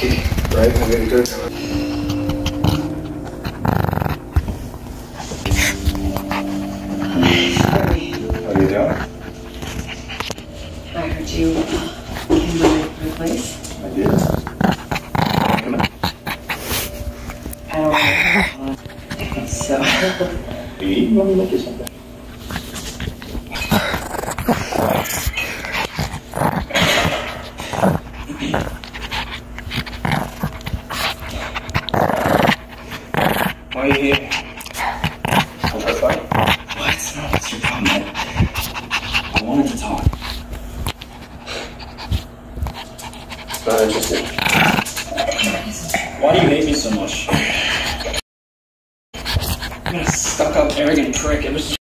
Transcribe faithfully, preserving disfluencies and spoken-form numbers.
lucky, right? I mean, good. How you doing? I heard you came to my place. I did. Come on. I don't know. So. Are you eating? Let me make you something. Why are you here? Want to fight? What? No, what's your problem, man? I wanted to talk. It's not interesting. Why do you hate me so much? You're a stuck-up, arrogant prick. It was